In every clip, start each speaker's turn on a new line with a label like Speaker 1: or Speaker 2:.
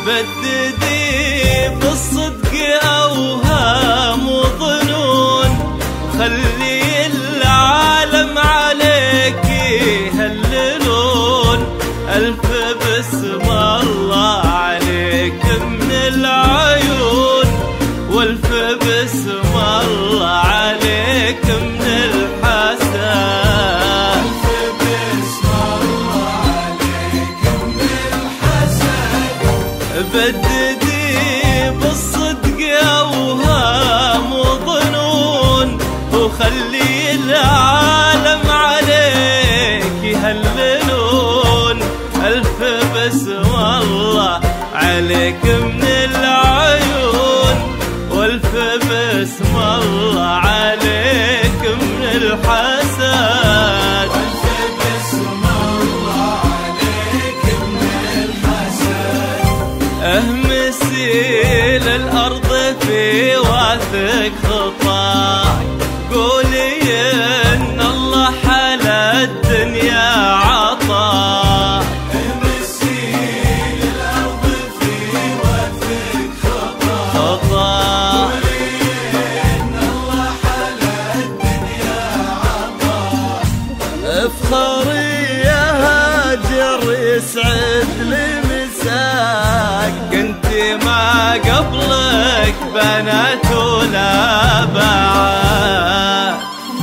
Speaker 1: بددي بالصدق أوهام وظنون، خلي العالم عليك يهللون. ألف بسم الله عليك من العيون، والف بسم الله عليك من الحسن.
Speaker 2: ألف بسم الله عليك من الحسن.
Speaker 1: بددي بالصدق أوهام وظنون، وخلي العالم عليك يهللون. ألف بسم الله عليك من العيون، والف بسم الله عليك من الحسد.
Speaker 2: والف بسم الله عليك من الحسد.
Speaker 1: اهمسي للأرض في واثق خطاك، قولي إن الله حلا الدنيا عطاك.
Speaker 2: اهمسي للأرض في واثق خطاك، قولي إن الله حلا الدنيا عطاك.
Speaker 1: افخري يا هاجر يسعد لي مساك، كنتي ما قبلك بنات ولا بعد.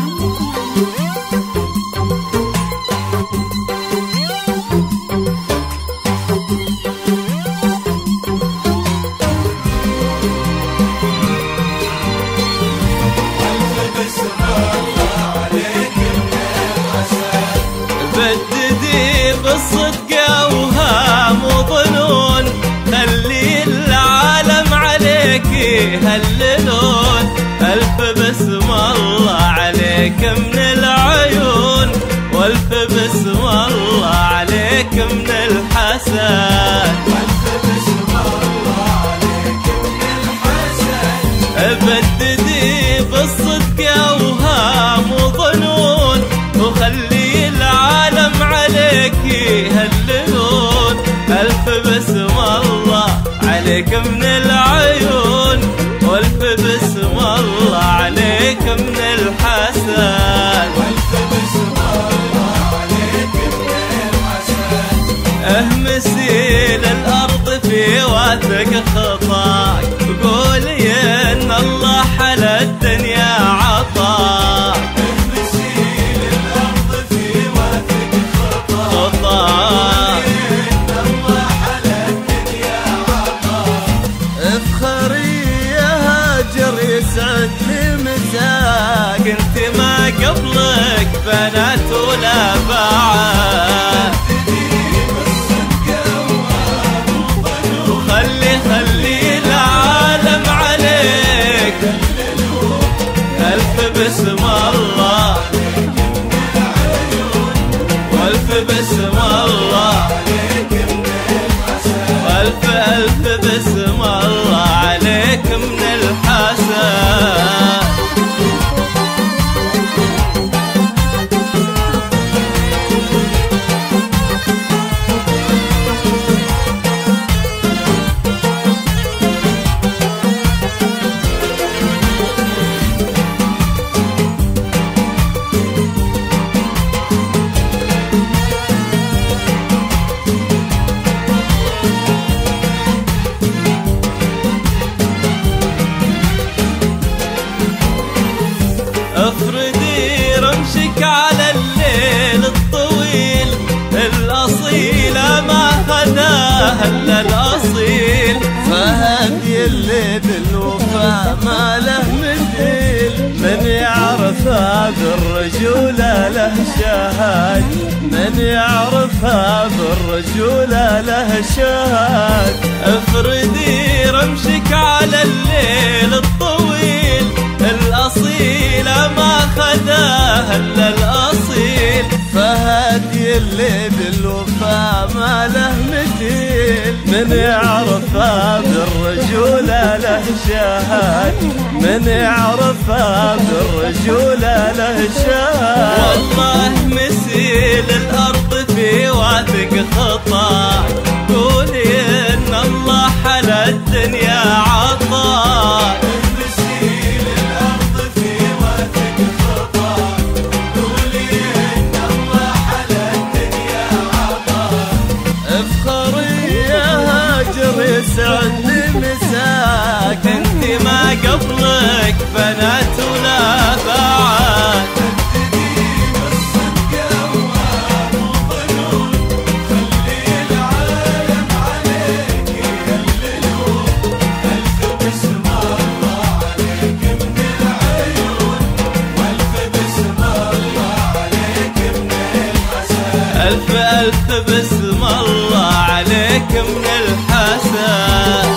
Speaker 2: ألف بسم الله عليك من الحسن.
Speaker 1: بددي بالصدق أوهام وظنون، خلي العالم عليك يهللون. ألف بسم الله عليك من العيون، والف بسم الله عليك من الحسن.
Speaker 2: والف بسم الله عليك من الحسن.
Speaker 1: بددي بالصدق أوهام وظنون، وخلي العالم عليك يهللون. ألف بسم الله عليك من العيون، والف بسم الله عليك من الحسن.
Speaker 2: والف بسم الله عليك من الحسن.
Speaker 1: اهمسي للأرض في واثق خطاك، قولي إن الله حلا الدنيا عطاك.
Speaker 2: اهمسي للأرض في واثق خطاك، إن الله حلا الدنيا عطاك.
Speaker 1: افخري يا هاجر يسعد لي مساك، انت ما قبلك بنات ولا بعد. خلي العالم عليك، ألف بسم الله، والف بسم الله، والف بسم الله عليك من الحسن. افردي رمشك على الليل الطويل، الأصيلة ما خداها إلا الأصيل. فهدي اللي بالوفا ما له مثيل، من يعرفها بالرجولة له شهاد، من يعرفها بالرجولة له شهاد. افردي رمشك على الليل الطويل، الأصيلة ما خداها إلا الأصيل. فهدي اللي بالوفا ما له مثيل، من يعرفها بالرجولة له شهاد، من يعرفها بالرجولة له شهاد. والله مسيل الأرض في واثق خطاك، قولي إن الله ألف ألف بسم الله عليك من الحسن.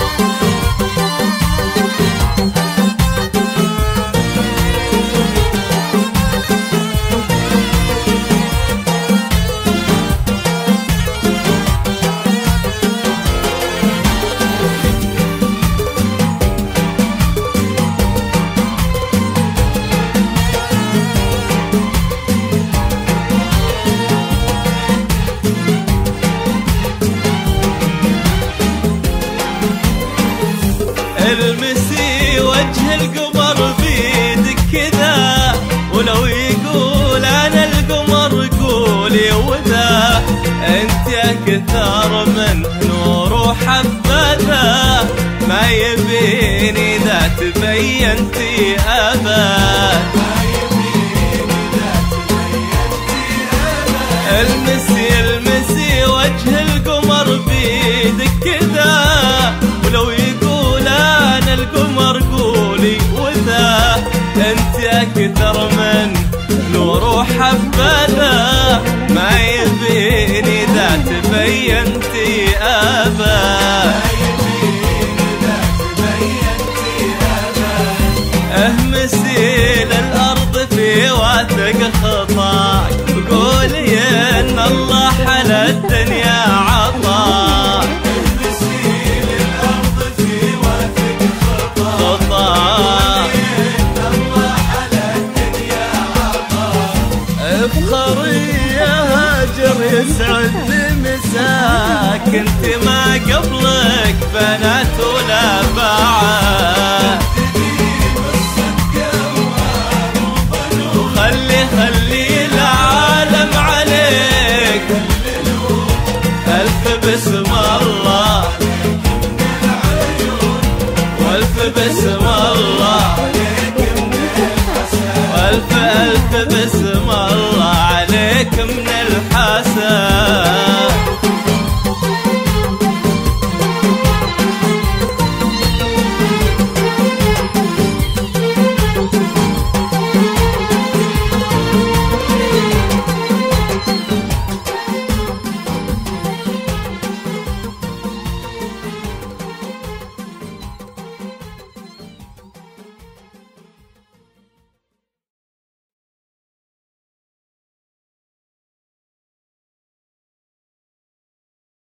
Speaker 1: المسي وجه القمر بيدك كذا، ولو يقول انا القمر قولي وذا، انت اكثر من نور وحبذا، ما يبيني اذا تبينتي ابد. المسي المسي وجه القمر بيدك كذا، ولو يقول انا القمر قولي وذا، انت اكثر من نور وحبذا، ما يبيني اذا تبينتي ابد. اهمسي للارض في وثق خطاك، قولي ان الله حلى الدنيا عطاك. افخري يا هاجر يسعد مساك، انت ما قبلك بنات ولا بعد، خلي العالم عليك. ألف بسم الله والف بسم الله، والف ألف بسم الله عليك من